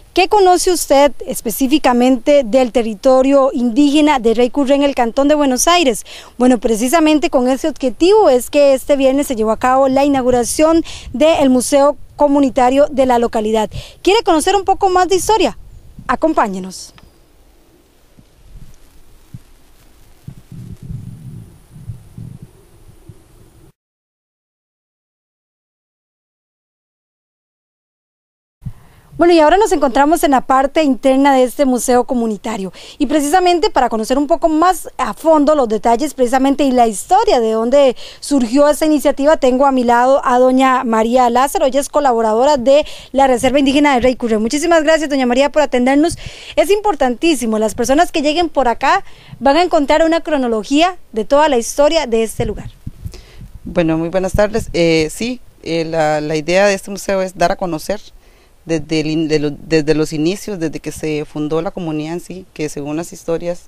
¿Qué conoce usted específicamente del territorio indígena de Rey Curré en el Cantón de Buenos Aires? Bueno, precisamente con ese objetivo es que este viernes se llevó a cabo la inauguración del Museo Comunitario de la localidad. ¿Quiere conocer un poco más de historia? Acompáñenos. Bueno, y ahora nos encontramos en la parte interna de este museo comunitario y precisamente para conocer un poco más a fondo los detalles precisamente y la historia de dónde surgió esta iniciativa, tengo a mi lado a doña María Lázaro. Ella es colaboradora de la Reserva Indígena de Rey Curré. Muchísimas gracias, doña María, por atendernos. Es importantísimo, las personas que lleguen por acá van a encontrar una cronología de toda la historia de este lugar. Bueno, muy buenas tardes. La idea de este museo es dar a conocer desde los inicios, desde que se fundó la comunidad en sí, que según las historias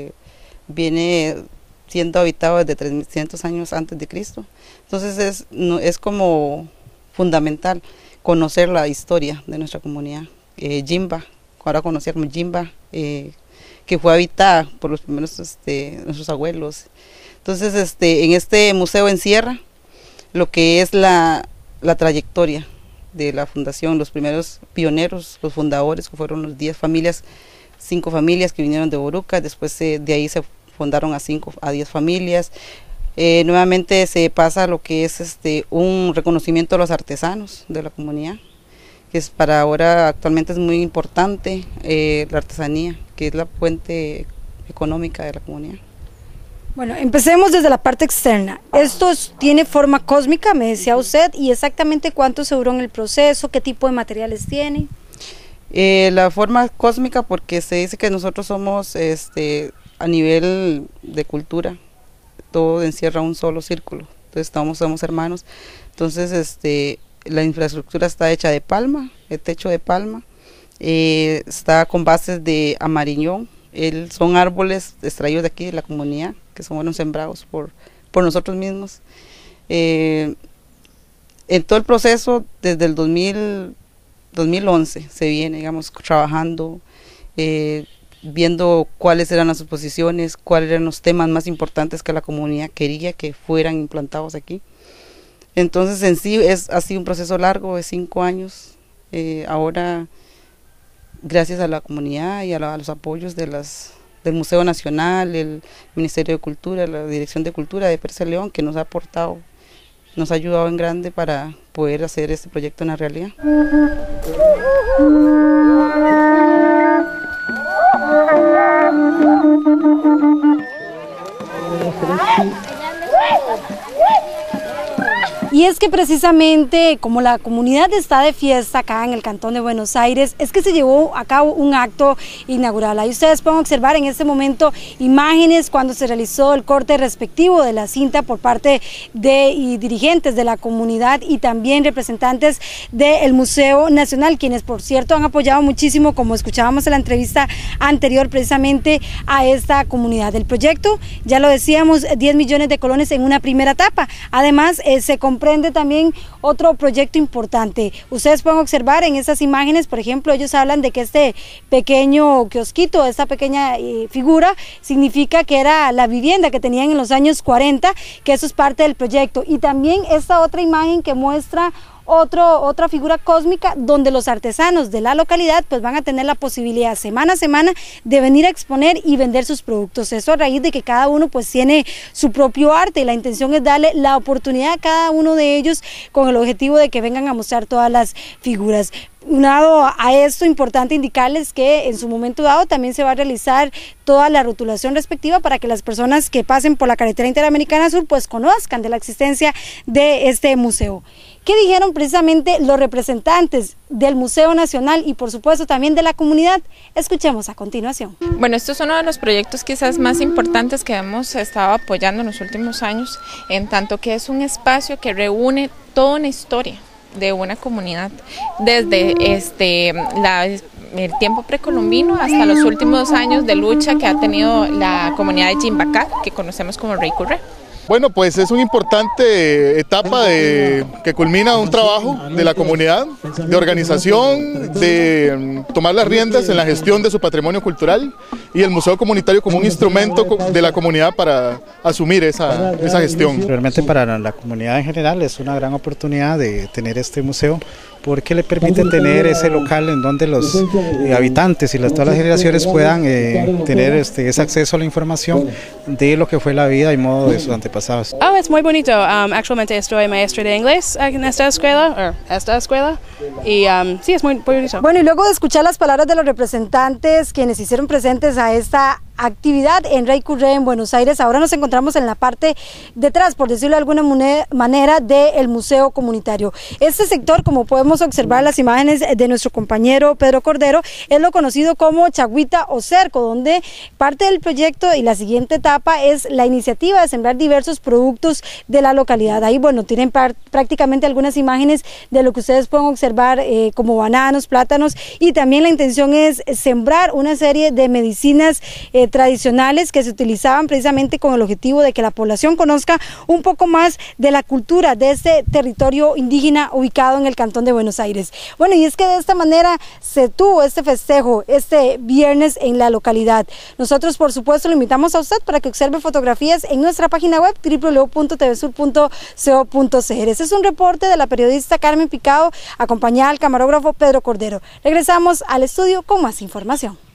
viene siendo habitado desde 300 años antes de Cristo. Entonces es como fundamental conocer la historia de nuestra comunidad. Jimba, ahora conocida como Jimba, que fue habitada por los primeros nuestros abuelos. Entonces en este museo encierra lo que es la trayectoria de la fundación, los primeros pioneros, los fundadores, que fueron los 5 familias que vinieron de Boruca. Después de ahí se fundaron a 10 familias. Nuevamente se pasa lo que es un reconocimiento a los artesanos de la comunidad, que es para ahora actualmente es muy importante la artesanía, que es la fuente económica de la comunidad. Bueno, empecemos desde la parte externa. Esto tiene forma cósmica, me decía usted, y exactamente cuánto se duró en el proceso, qué tipo de materiales tiene. La forma cósmica porque se dice que nosotros somos a nivel de cultura, todo encierra un solo círculo, entonces somos hermanos. Entonces la infraestructura está hecha de palma, el techo de palma, está con bases de amariñón. Son árboles extraídos de aquí de la comunidad, que son sembrados por nosotros mismos. En todo el proceso, desde el 2011 se viene, digamos, trabajando, viendo cuáles eran las exposiciones, cuáles eran los temas más importantes que la comunidad quería que fueran implantados aquí. Entonces en sí ha sido un proceso largo de 5 años. Ahora, gracias a la comunidad y a los apoyos del Museo Nacional, el Ministerio de Cultura, la Dirección de Cultura de Perse León, que nos ha ayudado en grande para poder hacer este proyecto una realidad. Y es que precisamente como la comunidad está de fiesta acá en el Cantón de Buenos Aires, es que se llevó a cabo un acto inaugural. Ahí ustedes pueden observar en este momento imágenes cuando se realizó el corte respectivo de la cinta por parte de dirigentes de la comunidad y también representantes del Museo Nacional, quienes por cierto han apoyado muchísimo, como escuchábamos en la entrevista anterior, precisamente a esta comunidad. El proyecto, ya lo decíamos, 10 millones de colones en una primera etapa. Además, se comprende también otro proyecto importante. Ustedes pueden observar en estas imágenes, por ejemplo, ellos hablan de que este pequeño kiosquito, esta pequeña figura, significa que era la vivienda que tenían en los años 40, que eso es parte del proyecto. Y también esta otra imagen que muestra otra figura cósmica donde los artesanos de la localidad pues van a tener la posibilidad semana a semana de venir a exponer y vender sus productos. Eso a raíz de que cada uno pues tiene su propio arte y la intención es darle la oportunidad a cada uno de ellos con el objetivo de que vengan a mostrar todas las figuras. Unado a esto, importante indicarles que en su momento dado también se va a realizar toda la rotulación respectiva para que las personas que pasen por la carretera Interamericana Sur pues conozcan de la existencia de este museo. ¿Qué dijeron precisamente los representantes del Museo Nacional y por supuesto también de la comunidad? Escuchemos a continuación. Bueno, esto es uno de los proyectos quizás más importantes que hemos estado apoyando en los últimos años, en tanto que es un espacio que reúne toda una historia de una comunidad, desde el tiempo precolombino hasta los últimos años de lucha que ha tenido la comunidad de Jimbacat, que conocemos como Rey Curré. Bueno, pues es una importante etapa que culmina un trabajo de la comunidad, de organización, de tomar las riendas en la gestión de su patrimonio cultural y el Museo Comunitario como un instrumento de la comunidad para asumir esa gestión. Realmente para la comunidad en general es una gran oportunidad de tener este museo porque le permite tener ese local en donde los habitantes y todas las generaciones puedan tener ese acceso a la información de lo que fue la vida y modo de sus antepasados. Es muy bonito. Actualmente estoy maestra de inglés en esta escuela, y sí, es muy bonito. Bueno, y luego de escuchar las palabras de los representantes quienes hicieron presentes a esta actividad en Rey Curré en Buenos Aires, ahora nos encontramos en la parte detrás, por decirlo de alguna manera, del Museo Comunitario. Este sector, como podemos observar las imágenes de nuestro compañero Pedro Cordero, es lo conocido como Chagüita o Cerco, donde parte del proyecto y la siguiente etapa es la iniciativa de sembrar diversos productos de la localidad. Ahí, bueno, tienen prácticamente algunas imágenes de lo que ustedes pueden observar como bananos, plátanos, y también la intención es sembrar una serie de medicinas tradicionales que se utilizaban precisamente con el objetivo de que la población conozca un poco más de la cultura de este territorio indígena ubicado en el Cantón de Buenos Aires. Bueno, y es que de esta manera se tuvo este festejo este viernes en la localidad. Nosotros, por supuesto, lo invitamos a usted para que observe fotografías en nuestra página web www.tvsur.co.cr. Este es un reporte de la periodista Carmen Picado, acompañada al camarógrafo Pedro Cordero. Regresamos al estudio con más información.